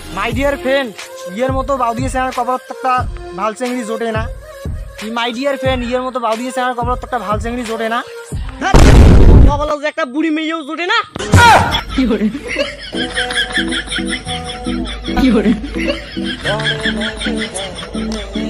My dear friend ইয়ের মতো বাউ দিয়েছে আমার কপালত একটা ভাল চেংড়ি জোটে না। মাই ডিয়ার ফ্রেন্ড ইয়ের মতো বাউ দিয়েছে আমার কপালত একটা ভাল চেংড়ি জোটে না। কপালত একটা বুড়ি মেয়েও জোটে না। কি করে